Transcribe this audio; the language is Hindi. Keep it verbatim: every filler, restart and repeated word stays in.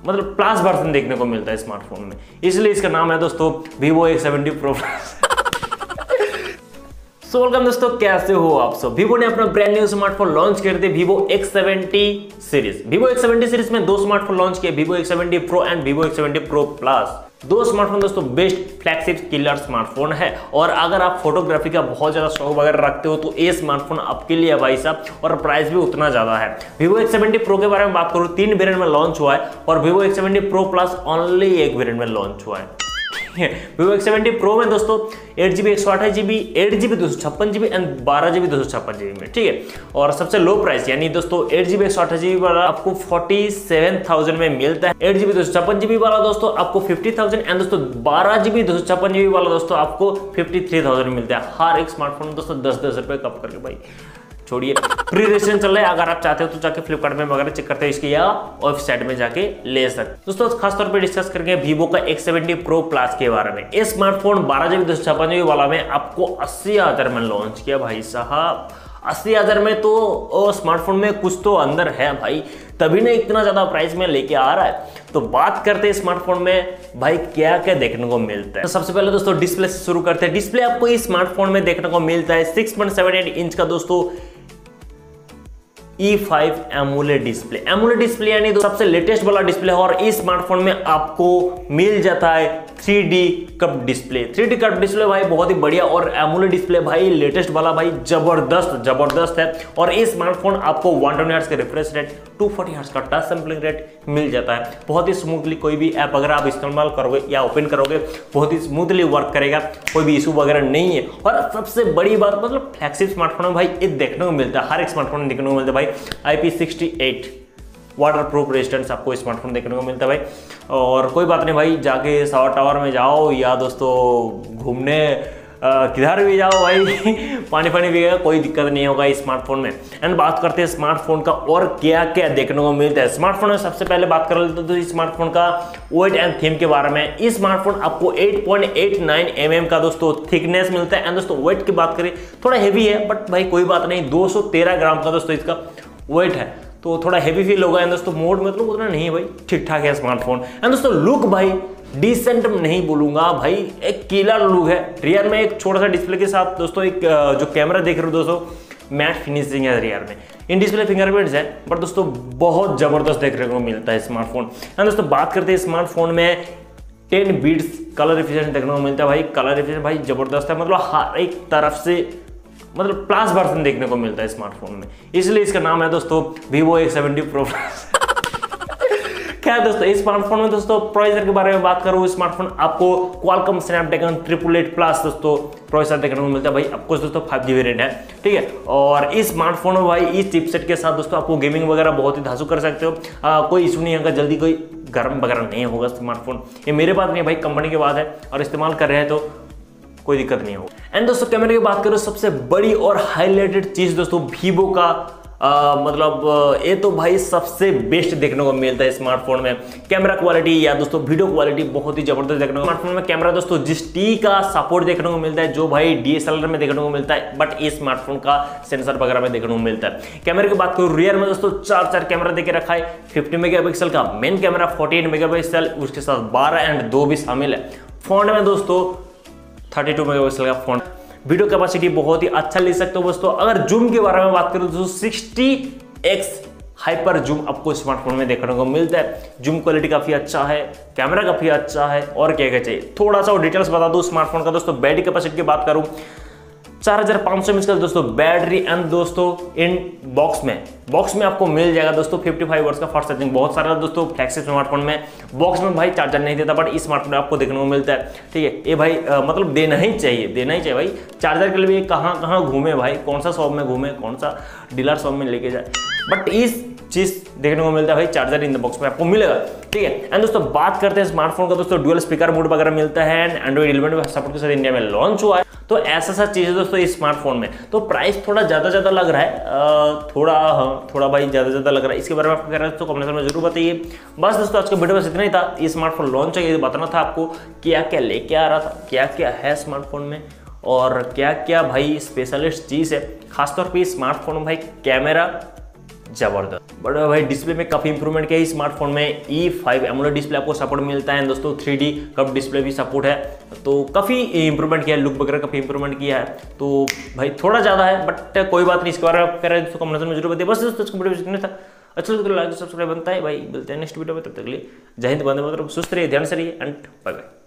मतलब प्लस वर्जन देखने को मिलता है स्मार्टफोन में, इसलिए इसका नाम है दोस्तों Vivo X seventy pro plus. So welcome दोस्तों, कैसे हो आप सब। वीवो ने अपना ब्रांड न्यू स्मार्टफोन लॉन्च कर दिया, Vivo X seventy series. Vivo X seventy series में दो स्मार्टफोन लॉन्च किए, Vivo X seventy pro and Vivo X seventy pro plus. दो स्मार्टफोन दोस्तों बेस्ट फ्लैगशिप किलर स्मार्टफोन है, और अगर आप फोटोग्राफी का बहुत ज्यादा शौक वगैरह रखते हो तो ये स्मार्टफोन आपके लिए है भाई साहब, और प्राइस भी उतना ज्यादा है। वीवो एक्स सेवेंटी प्रो के बारे में बात करूं, तीन वेरिएंट में लॉन्च हुआ है, और Vivo X seventy pro plus only एक वेरिएंट में लॉन्च हुआ है। वीवो एक्स सेवेंटी प्रो में दोस्तों एट जीबी एक सौ अठाईस जीबी एट जीबी दो सौ छप्पन जीबी एंड बारह जीबी दो सौ छप्पन जीबी में, ठीक है। और सबसे लो प्राइस यानी दोस्तों एट जीबी एक सौ अठाईस जीबी वाला आपको फोर्टी सेवन थाउजेंड में मिलता है, एट जीबी दो सौ छप्पन जीबी वाला दोस्तों आपको फिफ्टी थाउजेंड एंड दोस्तों बारह जीबी दो सौ छप्पन जीबी वाला दोस्तों आपको फिफ्टी थ्री थाउजेंड में मिलता है। हर एक स्मार्टफोन में दोस्तों दस दस रुपए कम करके भाई छोड़िए। प्री रजिस्ट्रेशन चल रहा है, अगर आप चाहते हो तो जाके फ्लिपकार्ट में वगैरह चेक करते हैं इसकी, या वेबसाइट में जाके ले सकते। दोस्तों खासतौर पे डिस्कस करेंगे वीवो का एक्स सेवेंटी प्रो प्लस के बारे में। इस स्मार्टफोन बारह जीबी दो सौ छप्पन जीबी वाला में आपको अस्सी हजार में लॉन्च किया भाई साहब। अस्सी हजार में तो स्मार्टफोन में कुछ तो अंदर है भाई, तभी ना इतना ज्यादा प्राइस में लेके आ रहा है। तो बात करते हैं स्मार्टफोन में भाई क्या क्या देखने को मिलता है। तो सबसे पहले दोस्तों डिस्प्ले से शुरू करते हैं। डिस्प्ले आपको इस स्मार्टफोन में देखने को मिलता है six point seven eight inch का दोस्तों E five AMOLED display. AMOLED display यानी तो सबसे लेटेस्ट वाला डिस्प्ले है, और इस स्मार्टफोन में आपको मिल जाता है three D curve display. Three D curve display भाई बहुत ही बढ़िया, और एमोलेड डिस्प्ले भाई लेटेस्ट वाला भाई जबरदस्त जबरदस्त है। और इस स्मार्टफोन आपको वन ट्वेंटी हर्ट्ज का refresh rate, two forty hertz का टच सैंपलिंग रेट मिल जाता है। बहुत ही स्मूथली कोई भी ऐप अगर आप इस्तेमाल करोगे या ओपन करोगे बहुत ही स्मूथली वर्क करेगा, कोई भी इशू वगैरह नहीं है। और सबसे बड़ी बात मतलब फ्लैगशिप स्मार्टफोन में भाई ये देखने को मिलता है, हर एक स्मार्टफोन में देखने को मिलता है भाई I P sixty eight water proof resistance आपको स्मार्टफोन देखने को मिलता है भाई। और कोई बात नहीं भाई, जाके सावर टावर में जाओ या दोस्तों घूमने किधर भी जाओ भाई पानी पानी पिएगा, कोई दिक्कत नहीं होगा इस स्मार्टफोन में। एंड बात करते हैं स्मार्टफोन का और क्या क्या देखने को मिलता है स्मार्टफोन में। सबसे पहले बात कर लेते तो इस स्मार्टफोन का वेट एंड थीम के बारे में। इस स्मार्टफोन आपको eight point eight nine M M का दोस्तों थिकनेस मिलता है। एंड दोस्तों वेट की बात करें थोड़ा हेवी है, बट भाई कोई बात नहीं, दो सौ तेरह ग्राम का दोस्तों इसका वेट है, तो थोड़ा हेवी फील होगा। एंड दोस्तों मोड मतलब उतना नहीं है भाई, ठीक ठाक है स्मार्टफोन। एंड दोस्तों लुक भाई डिसेंट नहीं बोलूंगा भाई, एक किलर लुक है। रियर में एक छोटा सा डिस्प्ले के साथ दोस्तों एक जो कैमरा देख रहे हो दोस्तों मैट फिनिशिंग है रियर में। इन डिस्प्ले फिंगरप्रिंट्स है, बट दोस्तों बहुत जबरदस्त देखने को मिलता है स्मार्टफोन। एंड दोस्तों बात करते हैं स्मार्टफोन में टेन बीट्स कलर एफिशिएंसी देखने को मिलता है भाई। कलर एफिशिएंसी भाई जबरदस्त है, मतलब हर एक तरफ से मतलब प्लस वर्जन देखने को मिलता है स्मार्टफोन में, इसलिए इसका नाम है दोस्तों Vivo X seventy pro plus. क्या दोस्तों इस स्मार्टफोन में दोस्तों प्रोसेसर के बारे में बात करूं, स्मार्टफोन आपको Qualcomm Snapdragon triple eight plus दोस्तों प्रोसेसर देखने को मिलता है भाई। आपको दोस्तों फाइव जी वेरिएंट है, ठीक है। और इस स्मार्टफोन में भाई इस चिपसेट के साथ दोस्तों आपको गेमिंग वगैरह बहुत ही धांसू कर सकते हो, आ, कोई इशू नहीं होगा, जल्दी कोई गर्म वगैरह नहीं होगा स्मार्टफोन। ये मेरे बात नहीं है भाई, कंपनी के बात है, और इस्तेमाल कर रहे हैं तो कोई दिक्कत नहीं होगा। एंड दोस्तों कैमरे की बात करो, सबसे बड़ी और हाईलाइटेड चीज दोस्तों वीवो का आ, मतलब ये तो भाई सबसे बेस्ट देखने को मिलता है स्मार्टफोन में। कैमरा क्वालिटी या दोस्तों वीडियो क्वालिटी बहुत ही जबरदस्त देखने को। स्मार्टफोन में कैमरा दोस्तों जिस टी का सपोर्ट देखने को मिलता है, जो भाई डी एस एल आर में देखने को मिलता है, बट इस स्मार्टफोन का सेंसर वगैरह में देखने को मिलता है। कैमरे की बात करूँ, रियर में दोस्तों चार चार कैमरा देके रखा है। फिफ्टी मेगा पिक्सल का main camera, forty eight mega pixel, उसके साथ बारह एंड दो भी शामिल है। फ्रंट में दोस्तों थर्टी टू मेगा पिक्सल का फ्रंट। वीडियो कैपेसिटी बहुत ही अच्छा ले सकते हो दोस्तों। अगर जूम के बारे में बात करूं तो सिक्सटी एक्स हाइपर जूम आपको स्मार्टफोन में देखने को मिलता है। जूम क्वालिटी काफी अच्छा है, कैमरा काफी अच्छा है, और क्या क्या चाहिए। थोड़ा सा डिटेल्स बता दूं स्मार्टफोन का दोस्तों। बैटरी कैपेसिटी की बात करूं चार हजार पाँच सौ एमएच का दोस्तों बैटरी। एंड दोस्तों इन बॉक्स में बॉक्स में आपको मिल जाएगा दोस्तों फिफ्टी फाइव वाट्स का फास्ट चार्जिंग। बहुत सारा दोस्तों फ्लैगशिप स्मार्टफोन में बॉक्स में भाई चार्जर नहीं देता, बट इस स्मार्टफोन में आपको देखने को मिलता है, ठीक है। ये भाई आ, मतलब देना ही चाहिए देना ही चाहिए भाई। चार्जर के लिए कहाँ कहाँ घूमे भाई, कौन सा शॉप में घूमे, कौन सा डीलर शॉप में लेके जाए, बट इस चीज देखने को मिलता है भाई, चार्जर इन द बॉक्स में आपको मिलेगा, ठीक है। एंड दोस्तों बात करते हैं स्मार्टफोन का दोस्तों, डुअल स्पीकर मोड वगैरह मिलता है। एंड्रॉइड इलेवन सपोर्ट के साथ इंडिया में लॉन्च हुआ है, तो ऐसा सा चीज है दोस्तों इस स्मार्टफोन में। तो प्राइस थोड़ा ज्यादा ज्यादा लग रहा है, थोड़ा हाँ थोड़ा भाई ज्यादा ज्यादा लग रहा है। इसके बारे में आपको कह रहा है तो कमेंट में जरूर बताइए। बस दोस्तों आज का वीडियो बस इतना ही था। ये स्मार्टफोन लॉन्च है, ये बताना था आपको क्या क्या लेके आ रहा था, क्या क्या है स्मार्टफोन में, और क्या क्या भाई स्पेशलिस्ट चीज है। खासतौर पर स्मार्टफोन में भाई कैमरा जबरदस्त। बट भाई डिस्प्ले में काफी इंप्रूवमेंट किया है स्मार्टफोन में। ई फाइव एमोलेड डिस्प्ले आपको सपोर्ट मिलता है दोस्तों, थ्री डी कर्व डिस्प्ले भी सपोर्ट है, तो काफी इंप्रूवमेंट किया है, लुक वगैरह काफी इंप्रूवमेंट किया है। तो भाई थोड़ा ज्यादा है बट कोई बात नहीं, इसके बारे में कह रहे हैं कमेंट में जरूर बताइए। बस दोस्तों वीडियो था, अच्छा लगे तो लाइक सब्सक्राइब बनता है भाई। मिलते हैं नेक्स्ट वीडियो में, तब तक के लिए जय हिंद, वंदे मातरम, सुस्त रहिए, ध्यान से रहिए एंड बाय बाय।